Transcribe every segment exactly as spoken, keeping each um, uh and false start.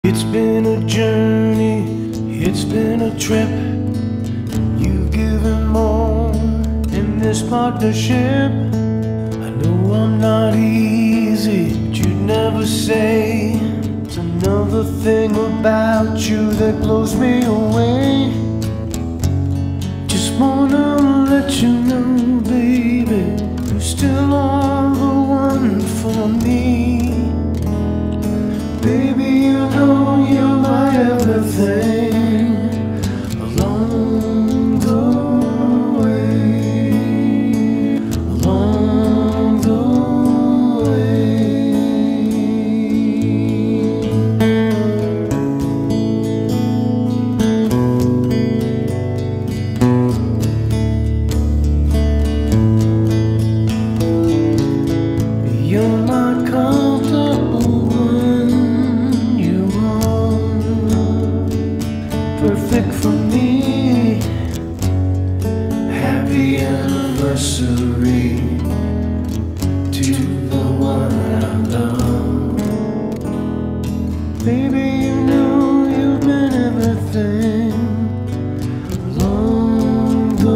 It's been a journey, it's been a trip. You've given more in this partnership. I know I'm not easy, but you'd never say. It's another thing about you that blows me away. Just wanna let you know, baby, you still are the one for me. Baby, you know you're my everything along the way, along the way. You're my comfortable one. Perfect for me. Happy anniversary to the one I love. Baby, you know you've been everything along the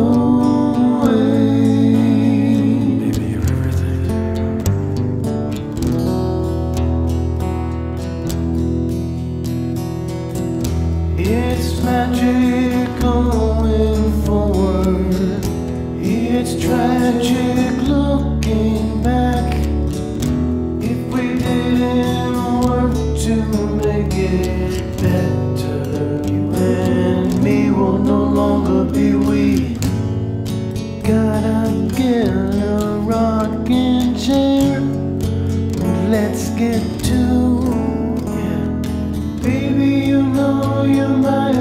way. Baby, you're everything. It's magic going forward. It's tragic looking back. If we didn't work to make it better, you and me will no longer be we. Gotta get a rocking chair. Let's get to, yeah. Baby, you know you're my